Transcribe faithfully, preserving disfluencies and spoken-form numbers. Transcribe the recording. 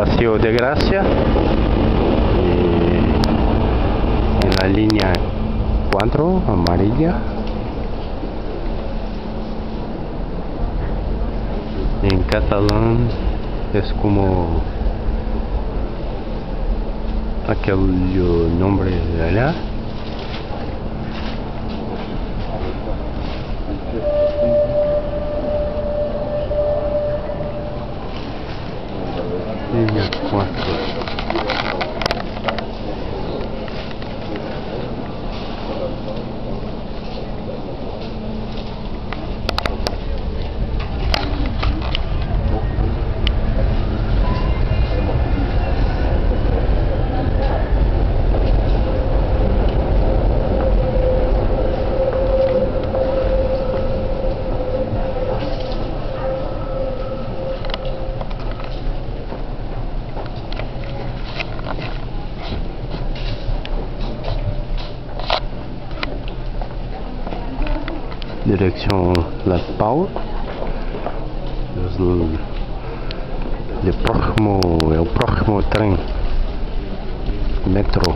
Paseo de Gracia, eh, en la línea cuatro amarilla. En catalán es como aquel nombre de allá. Línea cuatro. Dirección Las Pau, es el, el próximo el próximo tren metro.